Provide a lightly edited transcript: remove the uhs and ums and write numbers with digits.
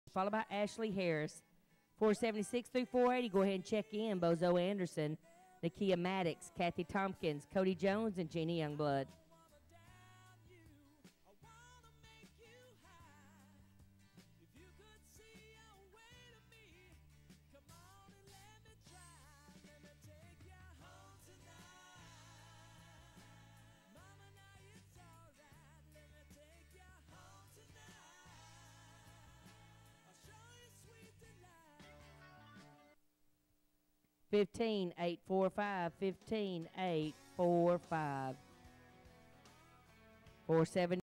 followed by Ashley Harris. 476 through 480, go ahead and check in. Bozo Anderson, Nakia Maddox, Kathy Tompkins, Cody Jones, and Jeannie Youngblood. Fifteen 845, 15 845. 470.